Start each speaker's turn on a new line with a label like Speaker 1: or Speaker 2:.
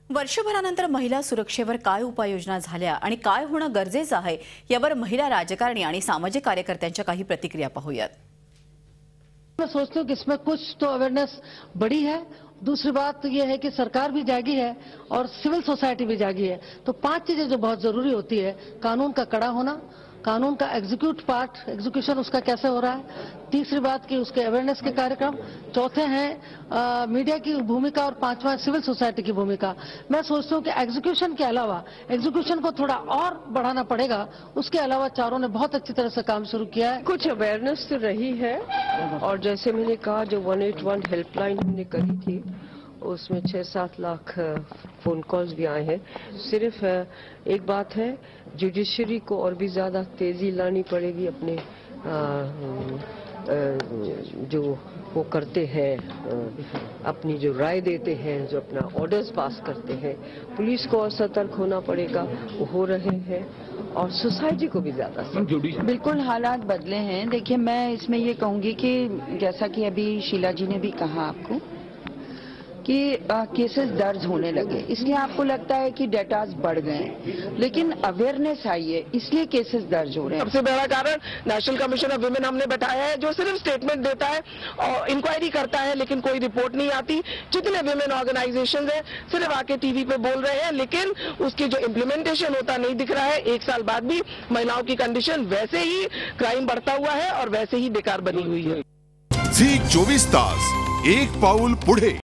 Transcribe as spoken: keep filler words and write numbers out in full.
Speaker 1: वर्षभरानंतर महिला सुरक्षेवर काय उपाययोजना झाल्या आणि काय होणं गरजेचं आहे यावर महिला राजकारणी आणि सामाजिक कार्यकर्त्यांच्या काही प्रतिक्रिया पाहूयात।
Speaker 2: मैं सोचती हूँ कि इसमें कुछ तो अवेयरनेस बढ़ी है। दूसरी बात यह है कि सरकार भी जागी है और सिविल सोसाइटी भी जागी है। तो पांच चीजें जो बहुत जरूरी होती है, कानून का कड़ा होना, कानून का एग्जीक्यूट पार्ट, एग्जीक्यूशन उसका कैसे हो रहा है, तीसरी बात कि उसके अवेयरनेस के कार्यक्रम, चौथे हैं आ, मीडिया की भूमिका और पांचवा सिविल सोसाइटी की भूमिका। मैं सोचती हूँ कि एग्जीक्यूशन के अलावा एग्जीक्यूशन को थोड़ा और बढ़ाना पड़ेगा। उसके अलावा चारों ने बहुत अच्छी तरह से काम शुरू किया है।
Speaker 3: कुछ अवेयरनेस तो रही है और जैसे मैंने कहा जो वन एट वन हेल्पलाइन हमने करी थी उसमें छह सात लाख फोन कॉल्स भी आए हैं। सिर्फ एक बात है, जुडिशरी को और भी ज्यादा तेजी लानी पड़ेगी अपने आ, आ, जो वो करते हैं, अपनी जो राय देते हैं, जो अपना ऑर्डर्स पास करते हैं। पुलिस को और सतर्क होना पड़ेगा, वो हो रहे हैं, और सोसाइटी को भी ज्यादा।
Speaker 4: बिल्कुल हालात बदले हैं। देखिए, मैं इसमें ये कहूंगी कि जैसा कि अभी शीला जी ने भी कहा आपको कि केसेस दर्ज होने लगे, इसलिए आपको लगता है कि डेटाज बढ़ गए, लेकिन अवेयरनेस आई है इसलिए केसेस दर्ज हो रहे हैं।
Speaker 5: सबसे बड़ा कारण नेशनल कमीशन ऑफ वुमेन हमने बैठाया है, जो सिर्फ स्टेटमेंट देता है और इंक्वायरी करता है, लेकिन कोई रिपोर्ट नहीं आती। जितने वुमेन ऑर्गेनाइजेशन है सिर्फ आके टीवी पे बोल रहे हैं, लेकिन उसकी जो इम्प्लीमेंटेशन होता नहीं दिख रहा है। एक साल बाद भी महिलाओं की कंडीशन वैसे ही, क्राइम बढ़ता हुआ है और वैसे ही बेकार बनी हुई है।
Speaker 6: झी चोवीस तास एक पाऊल पुढे।